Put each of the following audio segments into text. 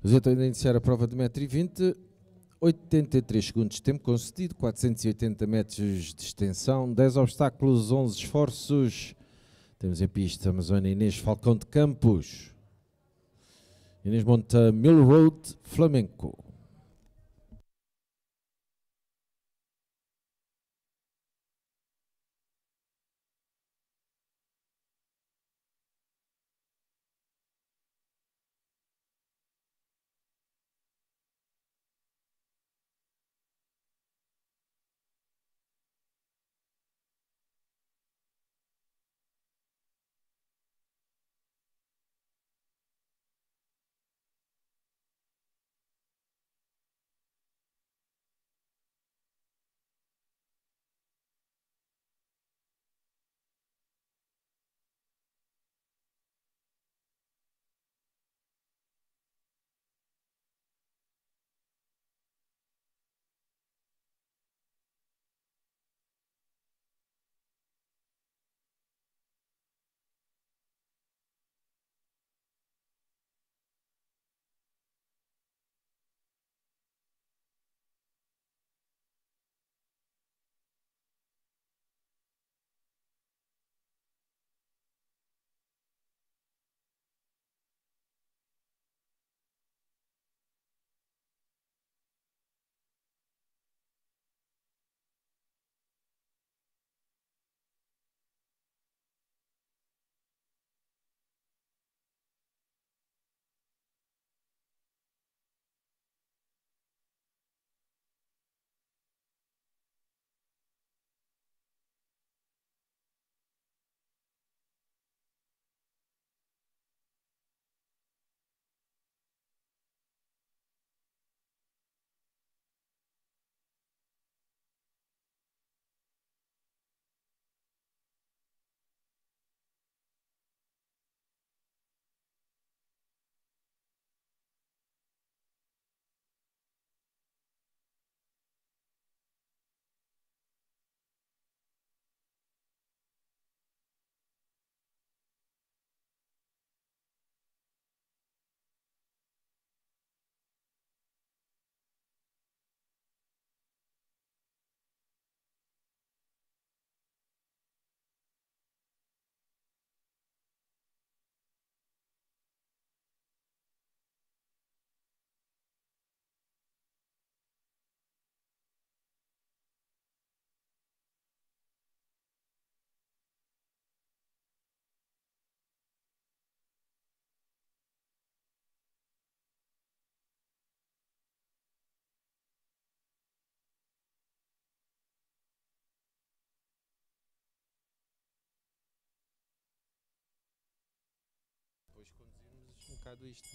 Os atletas a iniciar a prova de 1,20 m, 83 segundos de tempo concedido, 480 metros de extensão, 10 obstáculos, 11 esforços. Temos em pista a Amazônia Inês Falcão de Campos. Inês monta Mill Road Flamenco. Depois conduzirmos um bocado isto.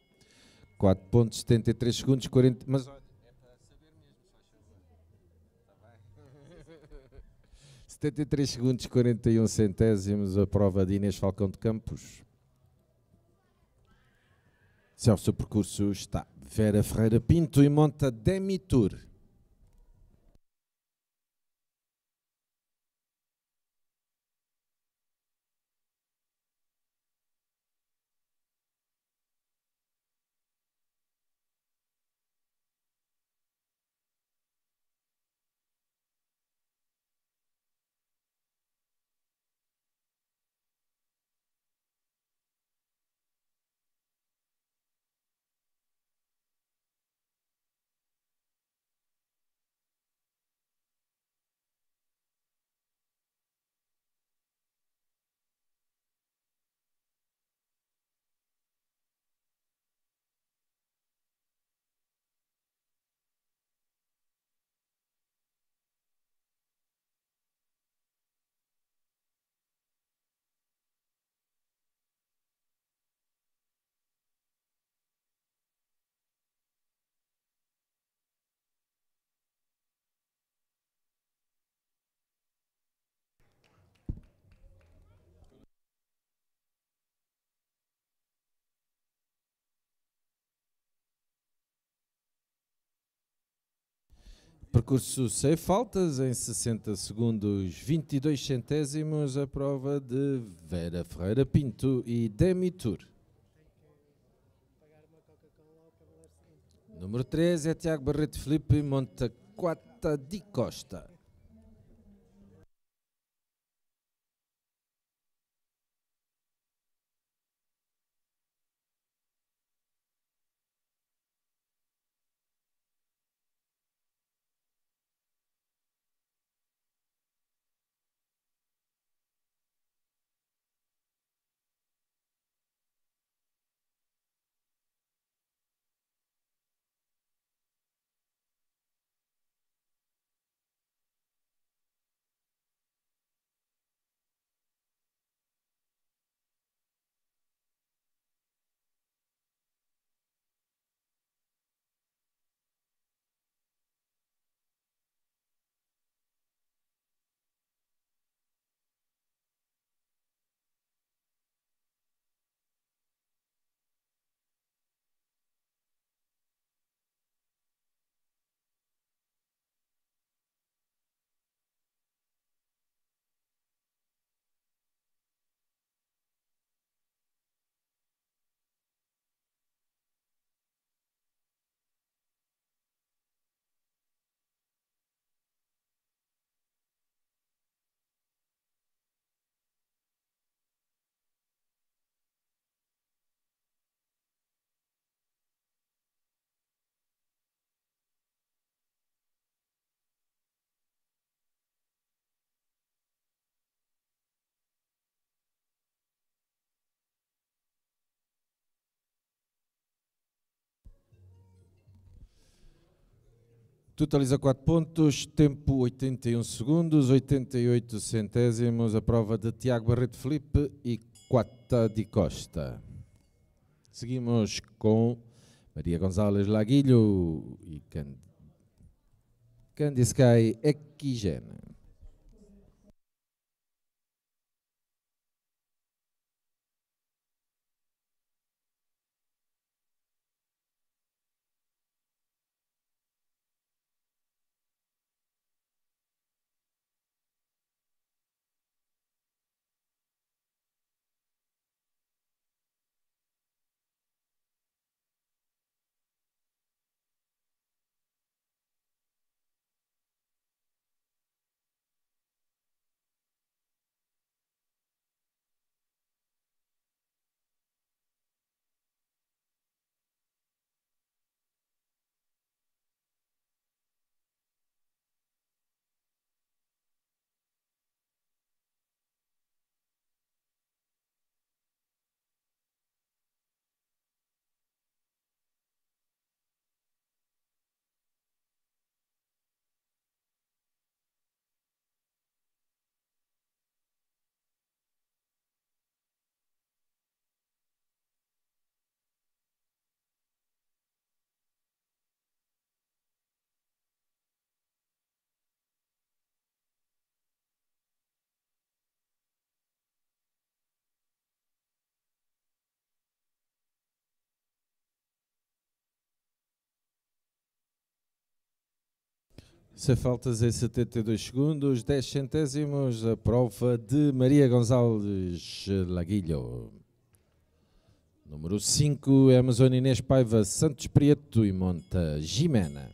4,73 segundos, 40. Mas olha, é para saber mesmo, se faz favor. Está bem? 73 segundos, 41 centésimos, a prova de Inês Falcão de Campos. Se ao seu percurso está Vera Ferreira Pinto e monta Demi-Tour. Percurso sem faltas, em 60 segundos, 22 centésimos, a prova de Vera Ferreira Pinto e Demi-Tour. Tem que pagar uma Coca-Cola ao Número 3 é Tiago Barreto Filipe, monta Quata di Costa. Totaliza 4 pontos, tempo 81 segundos, 88 centésimos, a prova de Tiago Barreto Filipe e Quata di Costa. Seguimos com Maria Gonzalez Laguilho e Cascais Equigene. Se faltas em 72 segundos, 10 centésimos, a prova de Maria Gonzalez Laguilho. Número 5 é Amazônia Inês Paiva Santos Prieto e monta Jimena.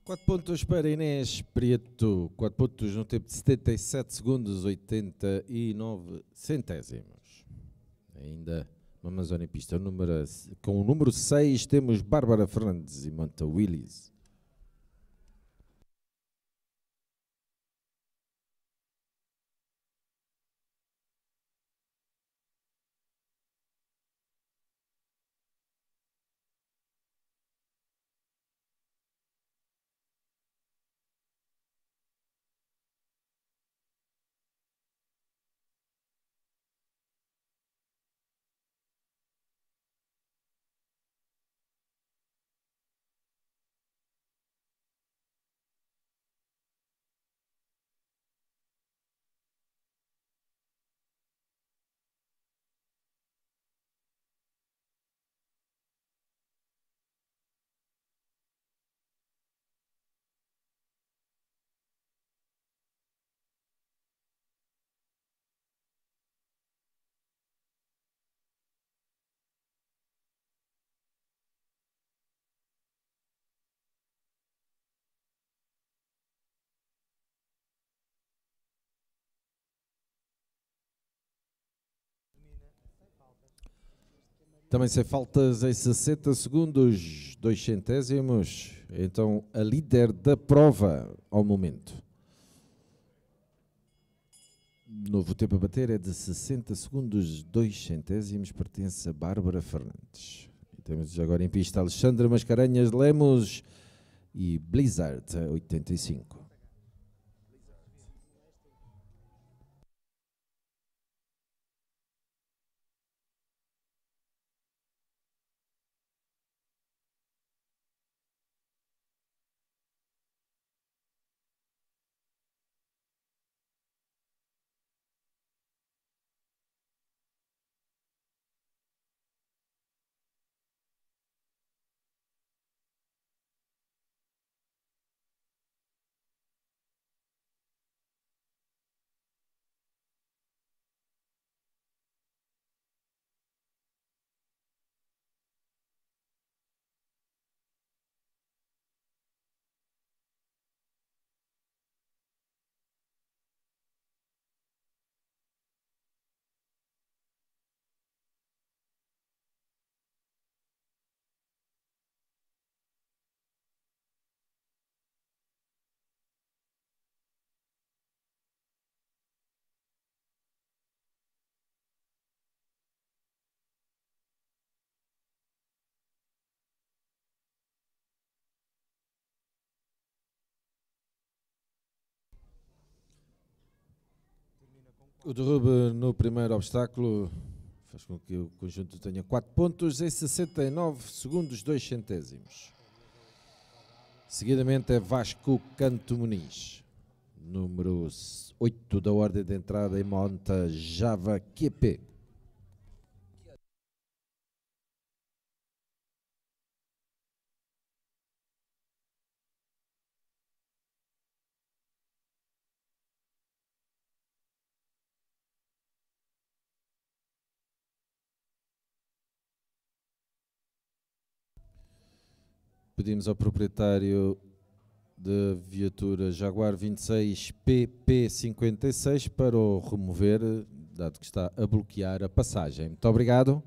4 pontos para Inês Prieto, 4 pontos no tempo de 77 segundos, 89 centésimos. Ainda uma Amazônia pista com o número 6 temos Bárbara Fernandes e Monta Willis. Também sem faltas em 60 segundos, 2 centésimos. Então, a líder da prova ao momento. Novo tempo a bater é de 60 segundos, 2 centésimos. Pertence a Bárbara Fernandes. E temos agora em pista Alexandra Mascarenhas Lemos e Blizzard, 85. O derrube no primeiro obstáculo faz com que o conjunto tenha 4 pontos em 69 segundos, 2 centésimos. Seguidamente é Vasco Canto Muniz, número 8 da ordem de entrada em monta Java QP. Pedimos ao proprietário da viatura Jaguar 26 PP56 para o remover, dado que está a bloquear a passagem. Muito obrigado.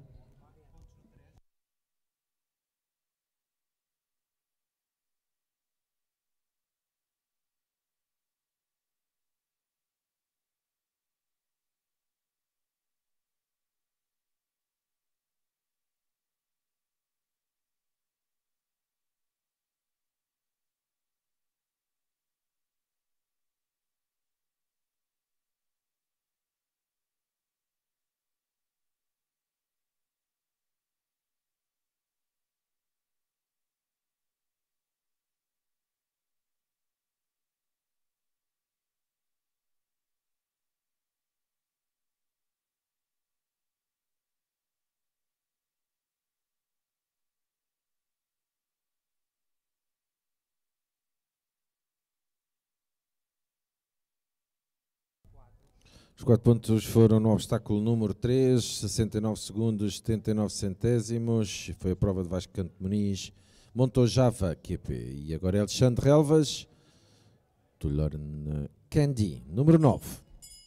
Os 4 pontos foram no obstáculo número 3, 69 segundos, 79 centésimos. Foi a prova de Vasco Canto Muniz, Montojava QP. E agora é Alexandre Relvas, Tulorn Candy, número 9.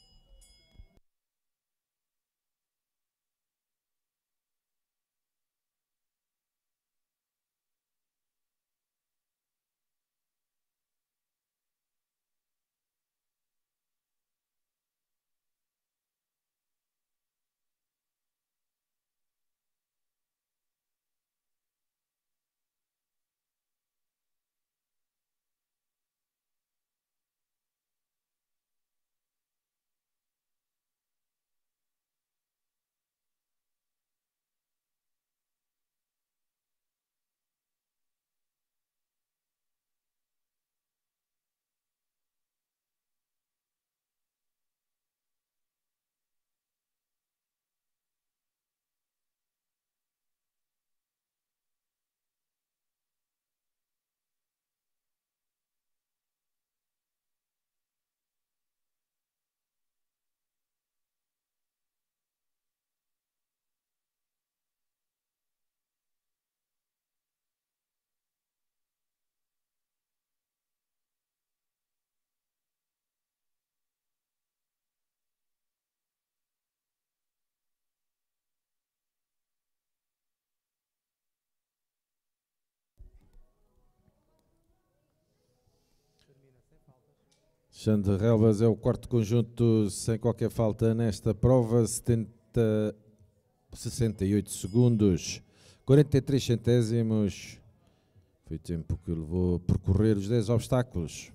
Alexandre Relvas é o quarto conjunto sem qualquer falta nesta prova, 68 segundos, 43 centésimos. Foi o tempo que levou a percorrer os 10 obstáculos.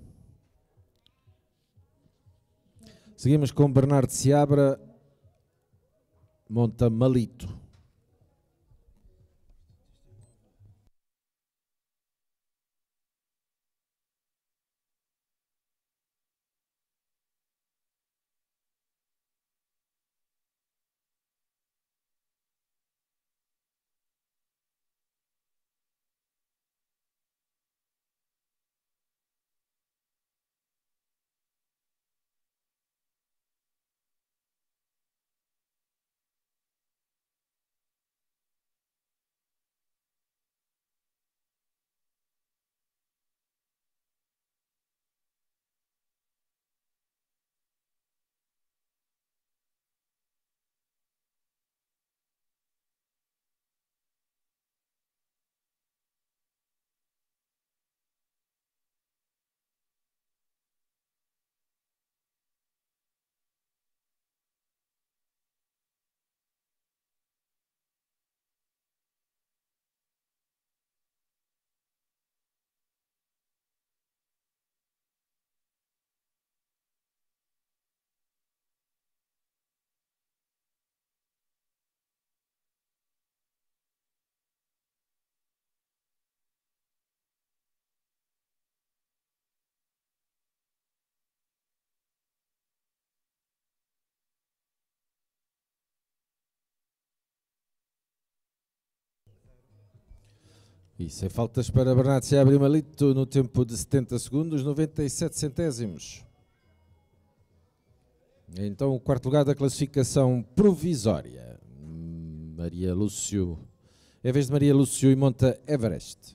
Seguimos com Bernardo Seabra, monta Malito. E sem faltas para Bernardo Seabra e Malito no tempo de 70 segundos, 97 centésimos. Então o quarto lugar da classificação provisória. Maria Lúcio. É a vez de Maria Lúcio e monta Everest.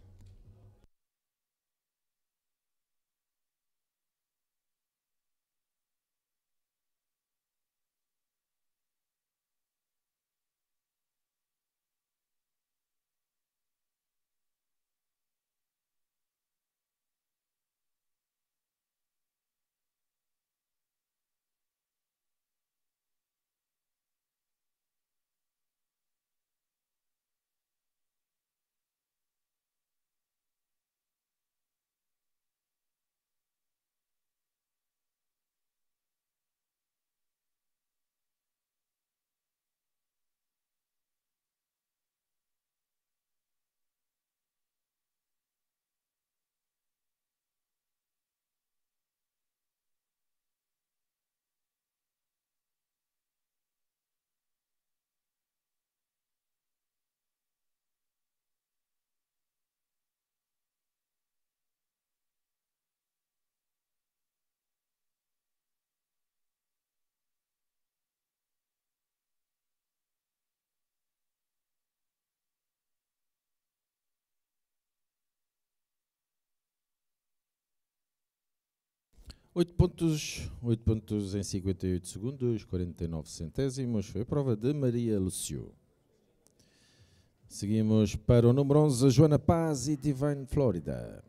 8 pontos em 58 segundos, 49 centésimos. Foi a prova de Maria Lúcio. Seguimos para o número 11, Joana Paz e Divine Florida.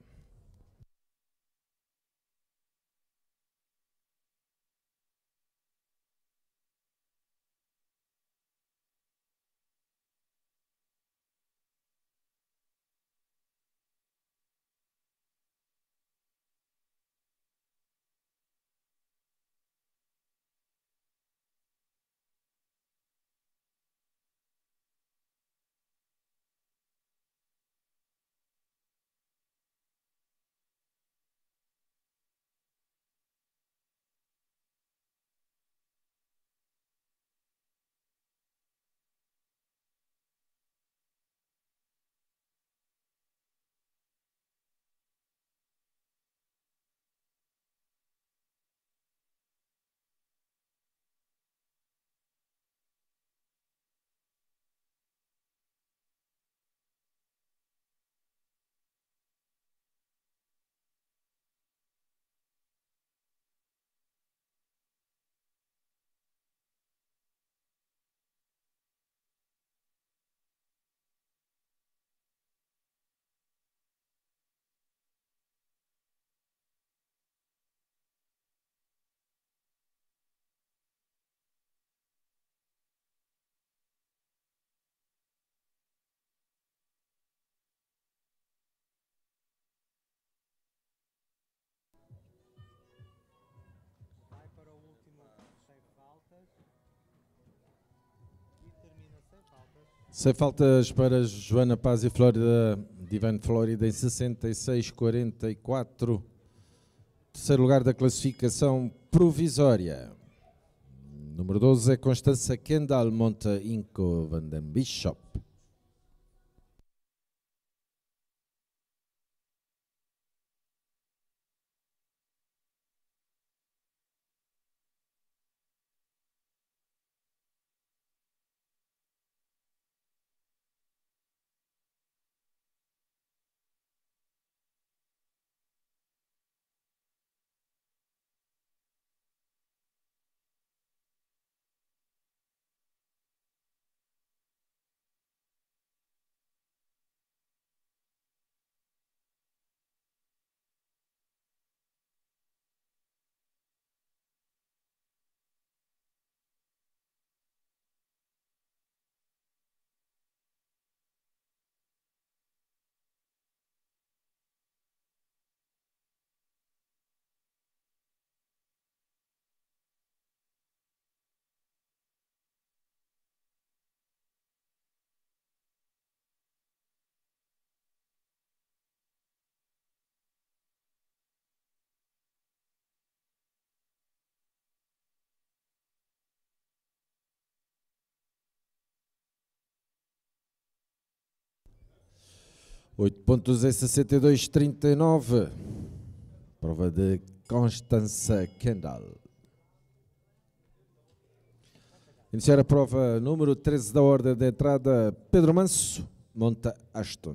Vai para o último sem faltas e termina sem faltas. Sem faltas para Joana Paz e Flórida, Divine Florida em 66,44. Terceiro lugar da classificação provisória. Número 12 é Constança Kendall, monta Inco Van den Bishop. Oito pontos em 62,39. Prova de Constança Kendall. Iniciar a prova número 13 da ordem de entrada, Pedro Manso, monta Aston.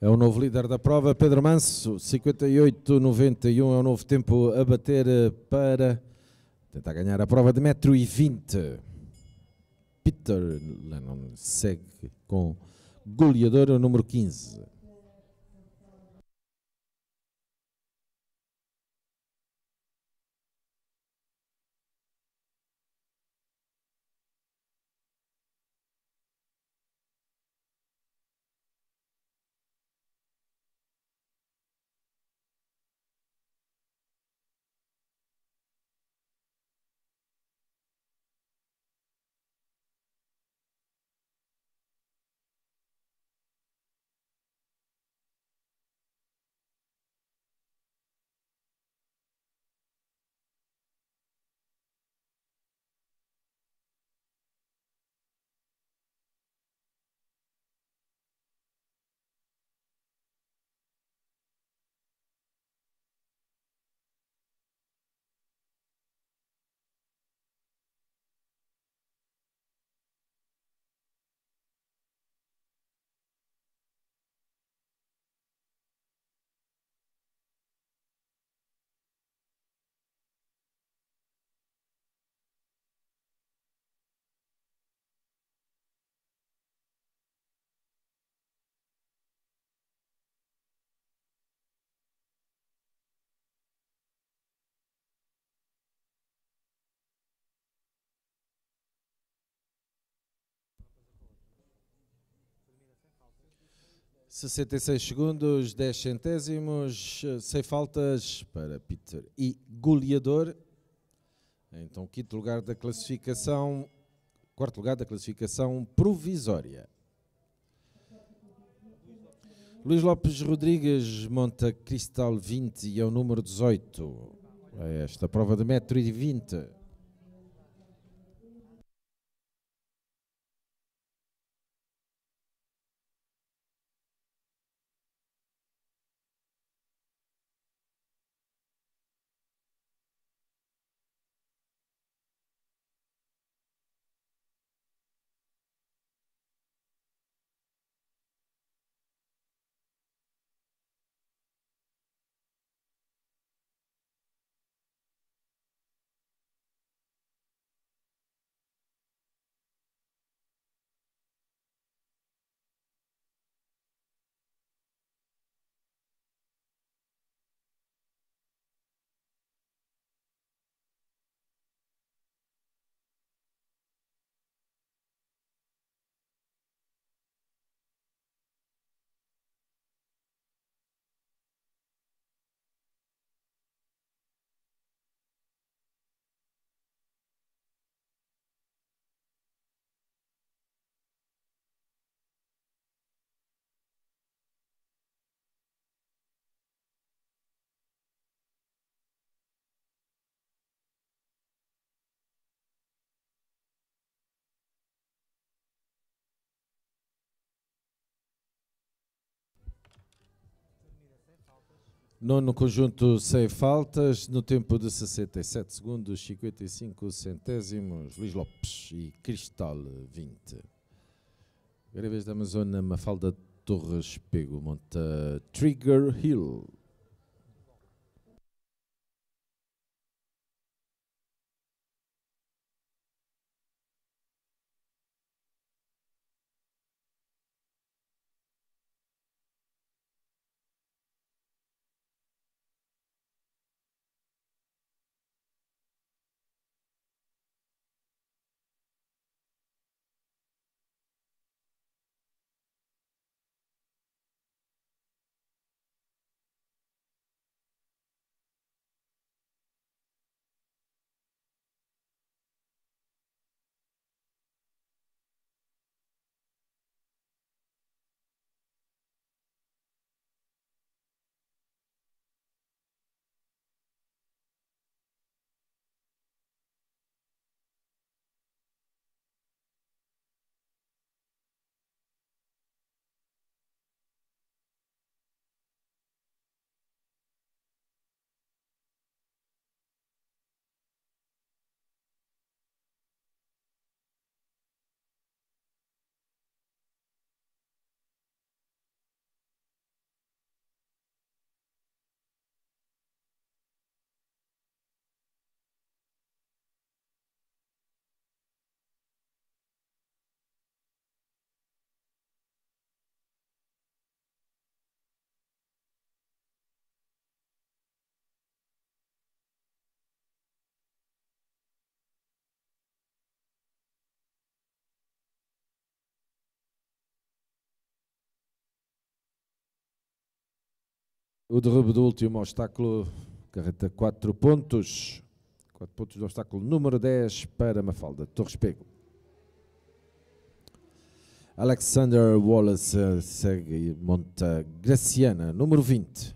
É o novo líder da prova, Pedro Manso, 58,91 é o novo tempo a bater para tentar ganhar a prova de 1,20 m. Peter Lennon segue com goleador o número 15. Termina sem faltas. 66 segundos, 10 centésimos, sem faltas para Peter e goleador. Então, quinto lugar da classificação, quarto lugar da classificação provisória. Luís Lopes Rodrigues monta Cristal 20 e é o número 18. É esta prova de 1,20 m. Nono conjunto sem faltas, no tempo de 67 segundos, 55 centésimos, Luís Lopes e Cristal 20. Agora, em vez da Amazônia, Mafalda Torres Pego monta Trigger Hill. O derrube do último obstáculo, carreta 4 pontos. 4 pontos do obstáculo número 10 para Mafalda Torres Pego. Alexander Wallace segue e monta Graciana, número 20.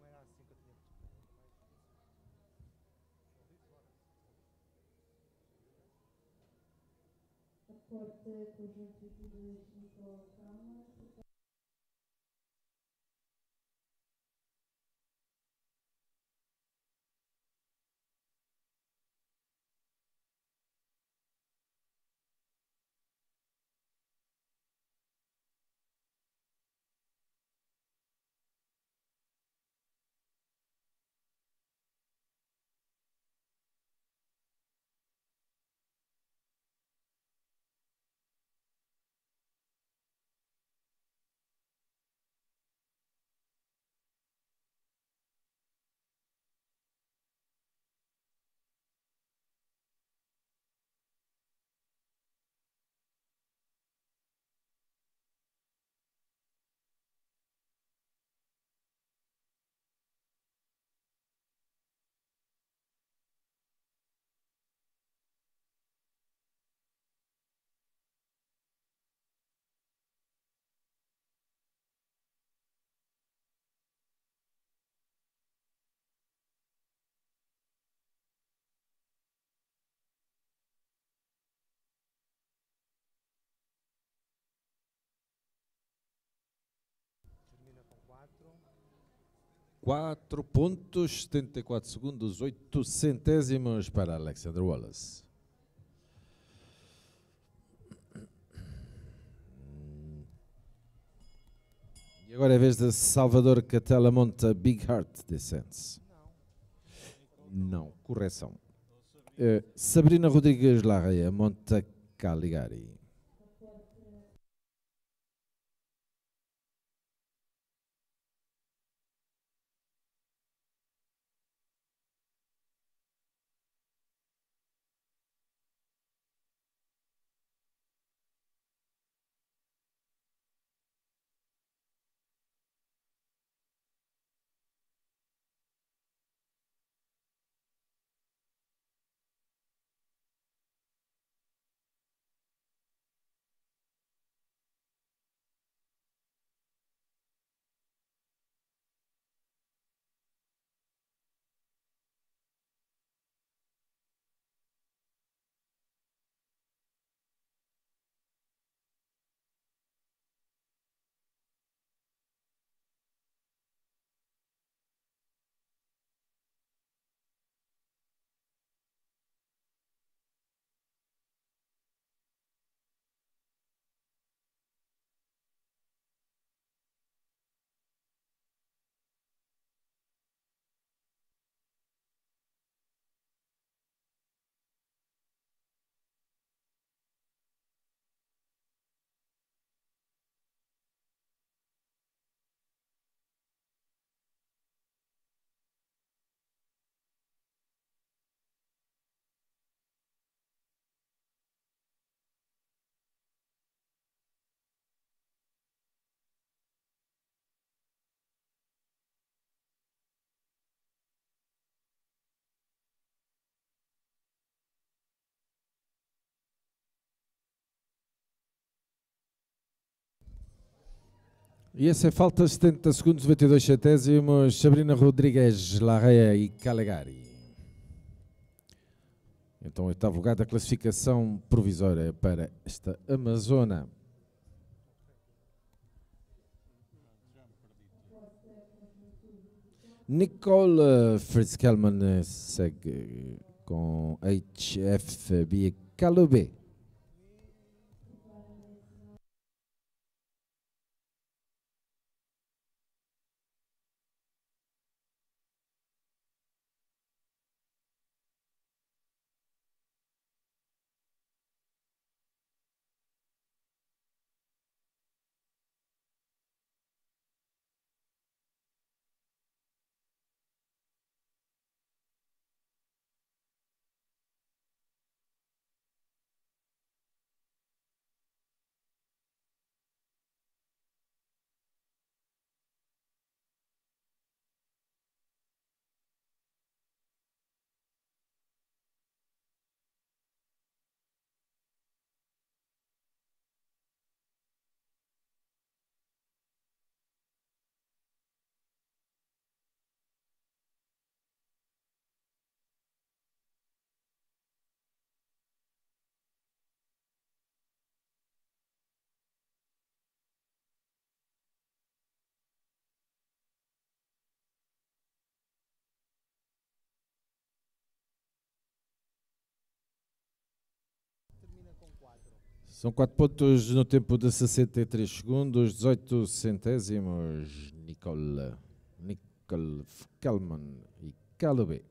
Termina com 4. 4 pontos, 74 segundos, 8 centésimos para Alexander Wallace. E agora é a vez de Salvador Catela monta Big Heart Descents. Não, correção. Sabrina Rodrigues Larreia monta Caligari. E essa é falta 70 segundos, 22 centésimos, Sabrina Rodrigues Larreia e Caligari. Então, oitavo lugar da classificação provisória para esta Amazona. Nicole Fritzkelman segue com HFB Calubé. São 4 pontos no tempo de 63 segundos, 18 centésimos. Nicole Kelman e Calube.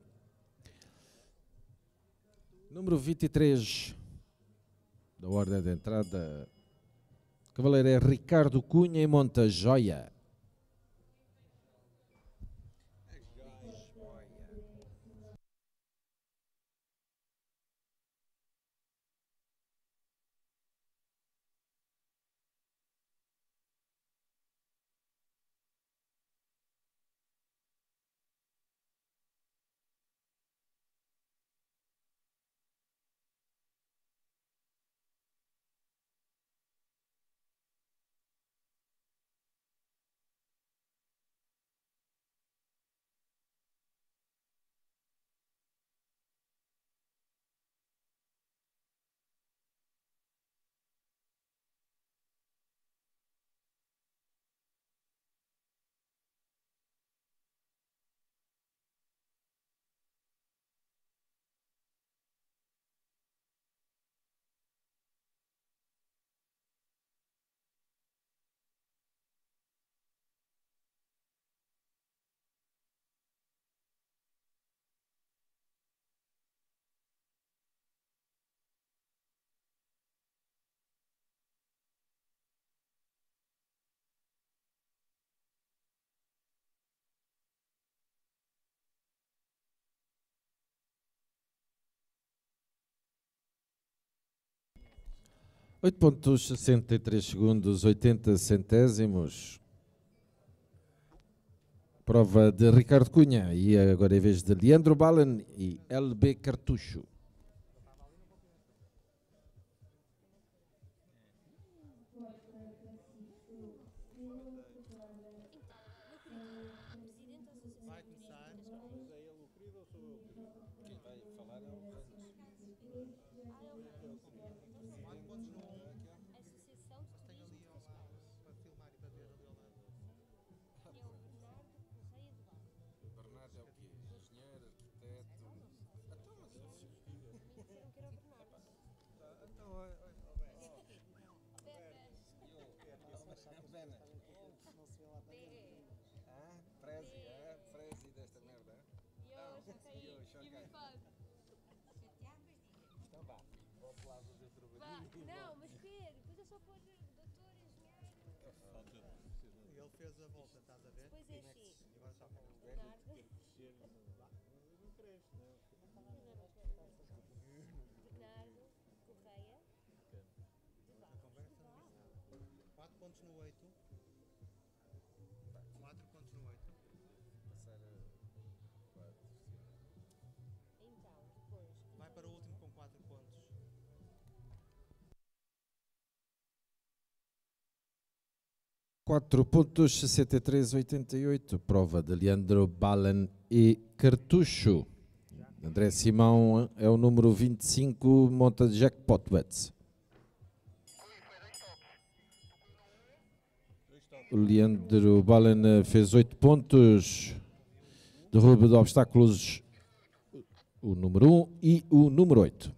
Número 23 da ordem de entrada. Cavaleiro é Ricardo Cunha e Montajoia. 8 pontos, 63 segundos, 80 centésimos. Prova de Ricardo Cunha e agora é a vez de Leandro Balen e LB Cartucho. Vai começar. Mas é ele o querido ou sou eu o querido? Quem vai falar é o Randes. 4 pontos no 1. Mas tenho ali ao lado para filmar e para ver ali ao lado. Bernardo é o quê? Engenheiro, arquiteto. Então, mas Então, Bena. Prezi desta merda. Então vá, volto lá fazer o trabalho. Não, mas espera, depois é só pôr doutor, engenheiro. ele fez a volta, estás a ver? Depois é assim. E agora está com o Bernardo. não cresce, não é? Bernardo Correia. A conversa não disse nada. 4 pontos no 8. 4 pontos no 8. Passar a 4, Então, depois. Vai para o último com 4 pontos. 4 pontos, 63, 88. Prova de Leandro Balen e Cartucho. André Simão é o número 25, monta de Jackpot Bets. O Leandro Balen fez 8 pontos. Derrubo de obstáculos o número 1 e o número 8.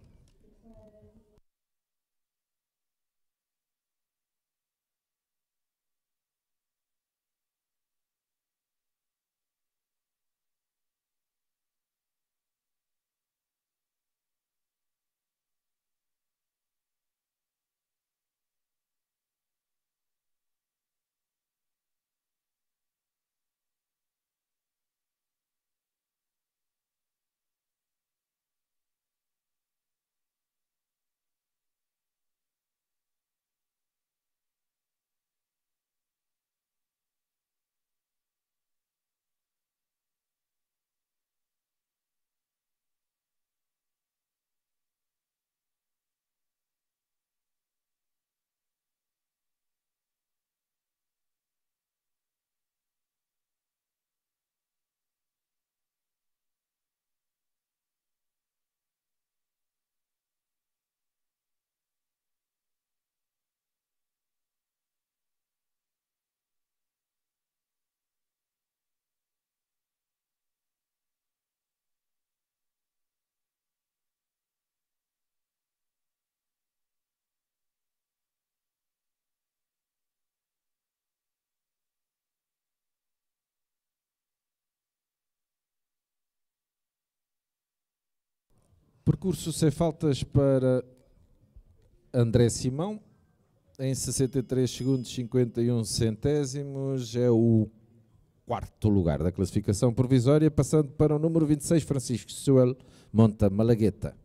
percurso sem faltas para André Simão, em 63 segundos 51 centésimos, é o quarto lugar da classificação provisória, passando para o número 26, Francisco Suel, Monta Malagueta.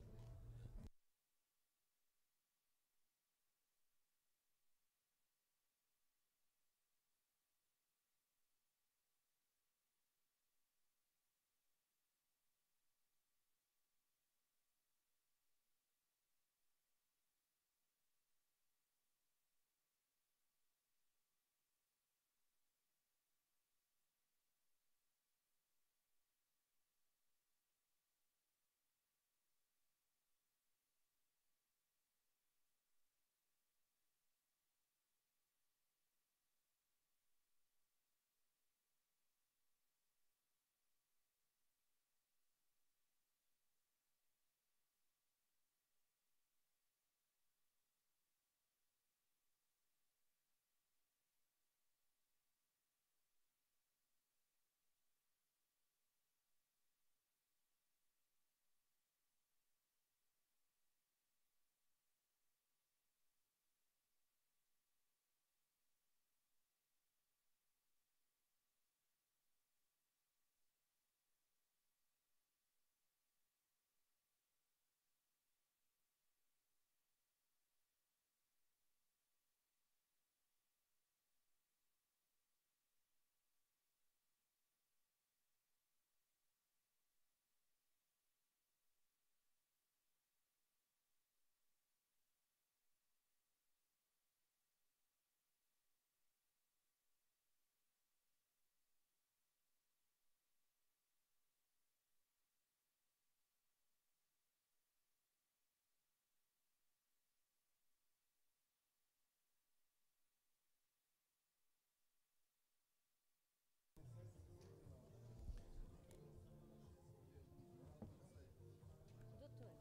Doutor,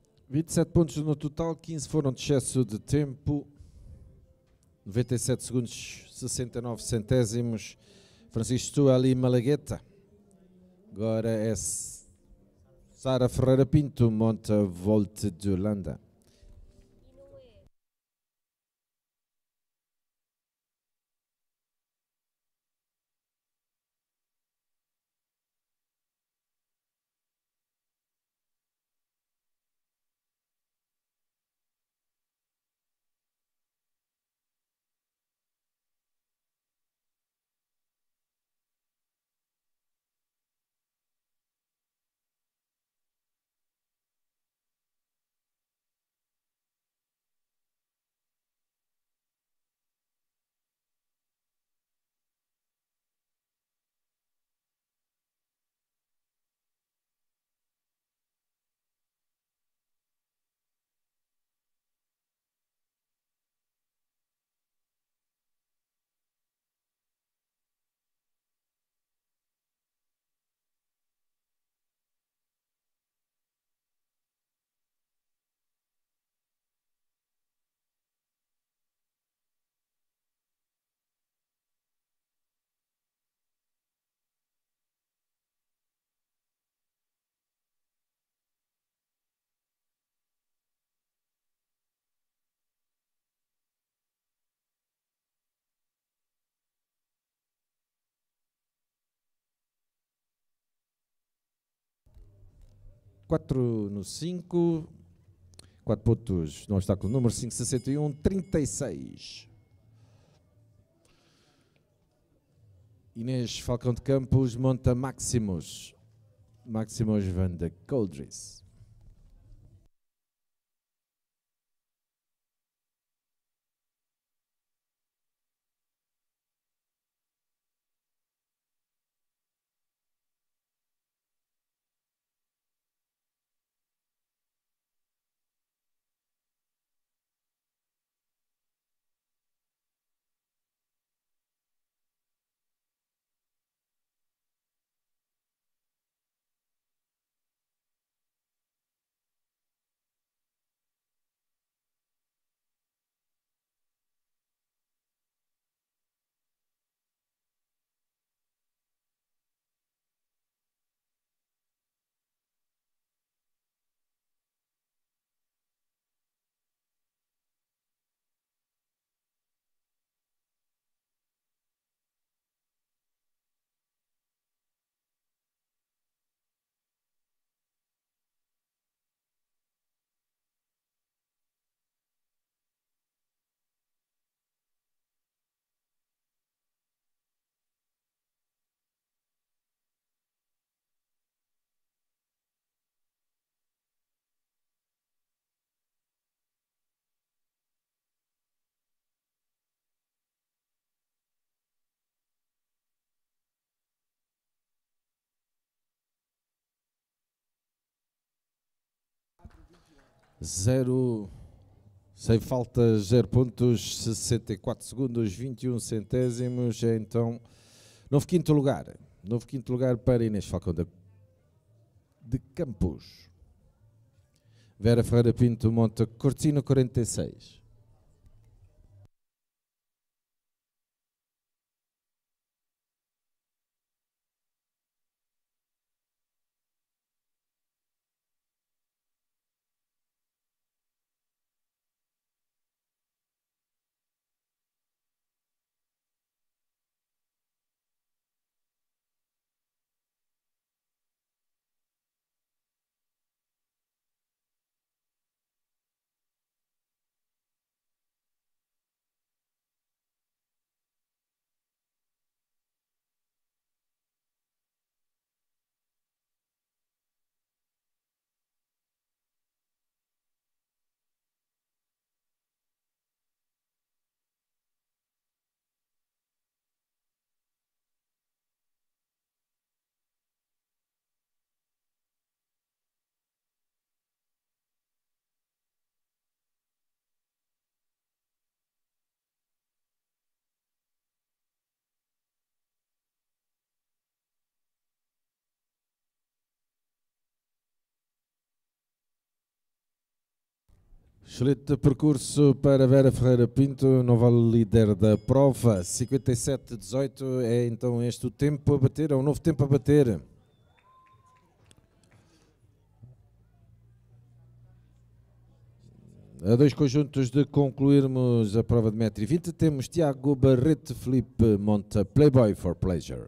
27 pontos no total, 15 foram de excesso de tempo, 97 segundos 69 centésimos, Francisco Suel e Malagueta. Agora é Sara Ferreira Pinto, Monta Volte de Holanda. e não é? Quatro no 5, 4 pontos no obstáculo número 561, 36. Inês Falcão de Campos, Monta Maximus. Maximus van de Coldris. 0, sem faltas, 0 pontos, 64 segundos, 21 centésimos. É então novo quinto lugar. Novo quinto lugar para Inês Falcão de Campos. Vera Ferreira Pinto monta Cortina 46. Excelente percurso para Vera Ferreira Pinto, nova líder da prova. 57,18 é então este o tempo a bater, é um novo tempo a bater. A 2 conjuntos de concluirmos a prova de 1,20 m, temos Tiago Barreto Felipe monta Playboy for Pleasure.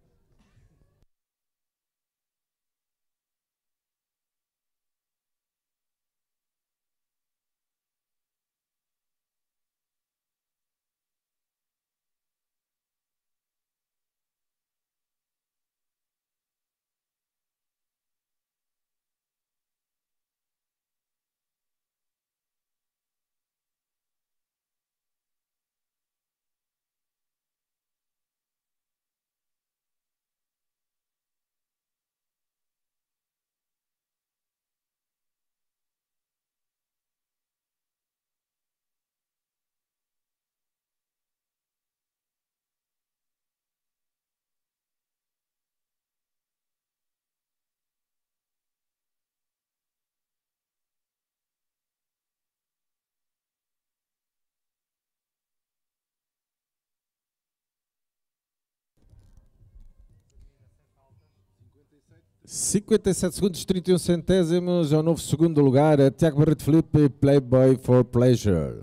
...57 segundos, 31 centésimos, é o novo segundo lugar, é Tiago Barreto Felipe, Playboy for Pleasure.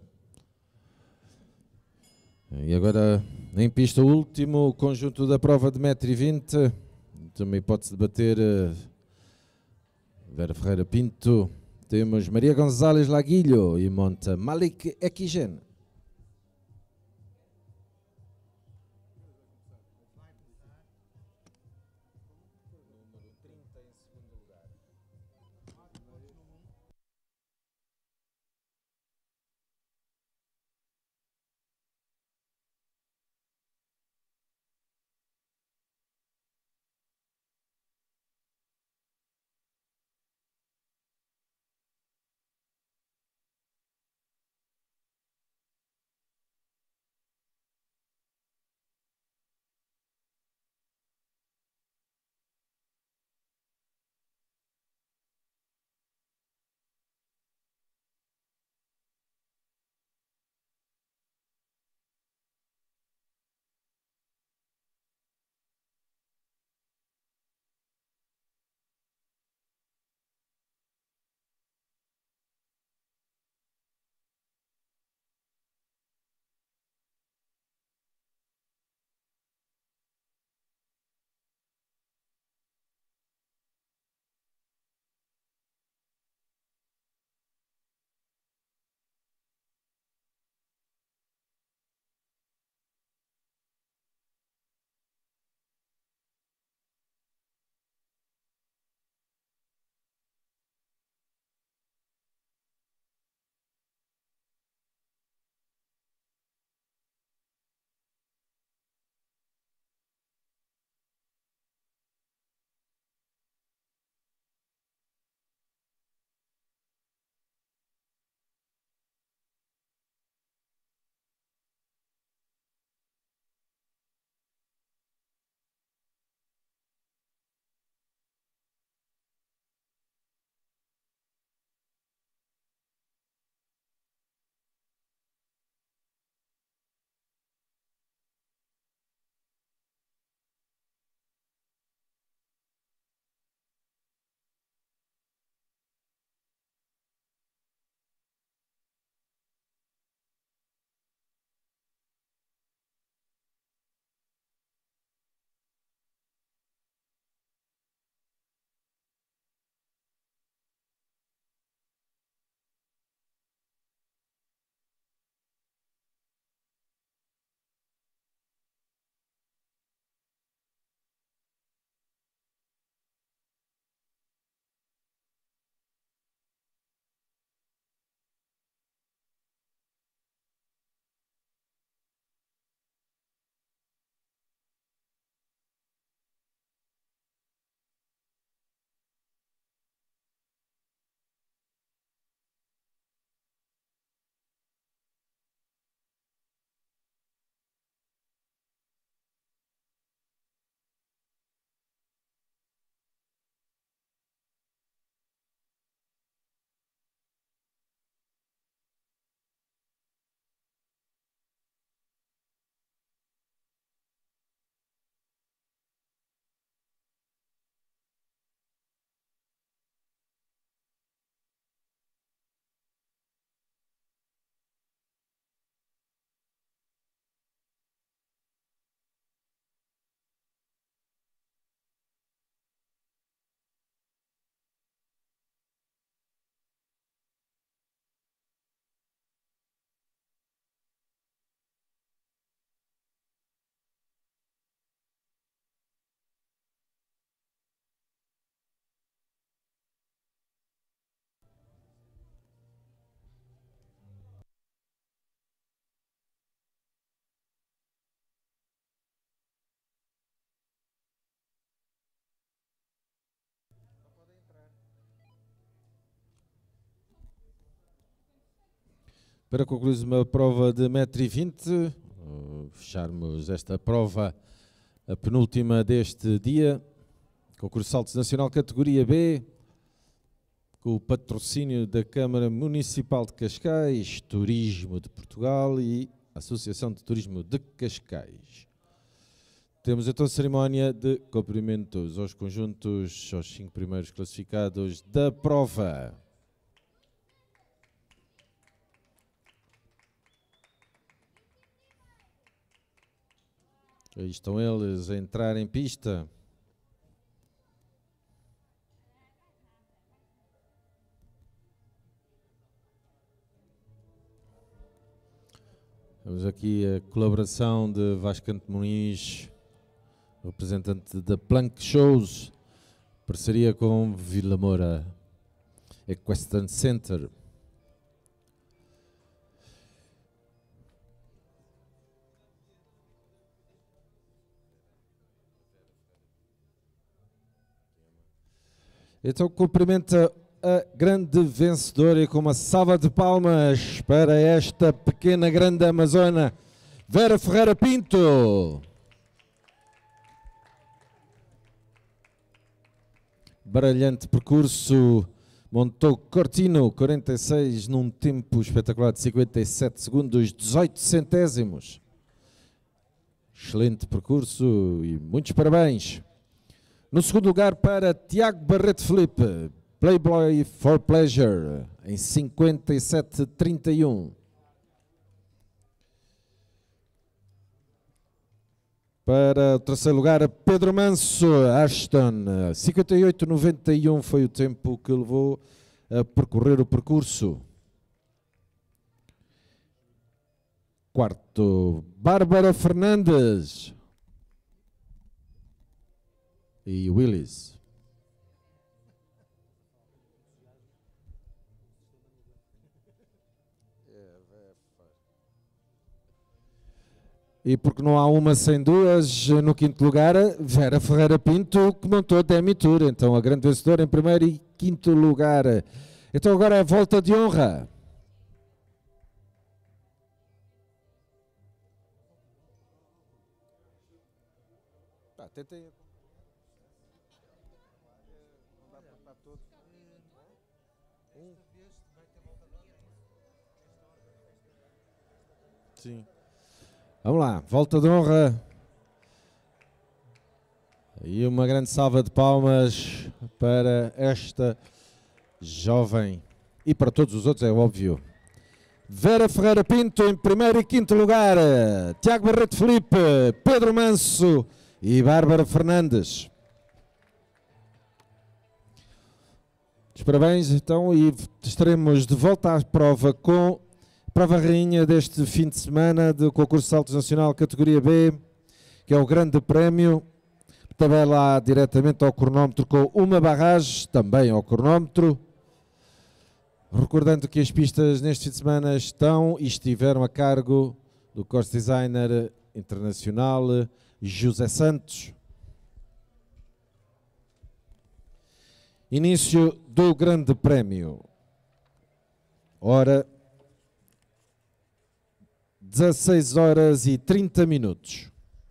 E agora, em pista, o último conjunto da prova de 1,20 m, também pode-se debater Vera Ferreira Pinto, temos Maria Gonzalez Laguilho e monta Malik Ekigen. Para concluir uma prova de 1,20 m, fecharmos esta prova, a penúltima deste dia, concurso de saltos nacional categoria B, com o patrocínio da Câmara Municipal de Cascais, Turismo de Portugal e Associação de Turismo de Cascais. Temos então a cerimónia de cumprimentos aos conjuntos, aos 5 primeiros classificados da prova. Aí estão eles a entrar em pista. Temos aqui a colaboração de Vasco Muniz, representante da Plank Shows, parceria com Vila Moura Equestrian Center. Então cumprimenta a grande vencedora e com uma salva de palmas para esta pequena grande amazona, Vera Ferreira Pinto. Brilhante percurso, montou Cortino 46 num tempo espetacular de 57 segundos, 18 centésimos. Excelente percurso e muitos parabéns. No segundo lugar para Tiago Barreto Felipe, Playboy for Pleasure, em 57,31. Para o terceiro lugar, Pedro Manso, Ashton, 58,91 foi o tempo que levou a percorrer o percurso. Quarto, Bárbara Fernandes e Willis. E porque não há uma sem duas, no quinto lugar, Vera Ferreira Pinto, que montou a Demi Tour. Então a grande vencedora em primeiro e quinto lugar. Então agora é a volta de honra. Tentei. Sim. Vamos lá, volta de honra. E uma grande salva de palmas para esta jovem e para todos os outros, é óbvio. Vera Ferreira Pinto em primeiro e quinto lugar. Tiago Barreto Felipe, Pedro Manso e Bárbara Fernandes. Os parabéns então e estaremos de volta à prova com a prova rainha deste fim de semana do concurso de saltos nacional categoria B, que é o grande prémio. Tabela diretamente ao cronómetro com uma barragem, também ao cronómetro. Recordando que as pistas neste fim de semana estão e estiveram a cargo do course designer internacional José Santos. Início do grande prémio. Hora 16 horas e 30 minutos.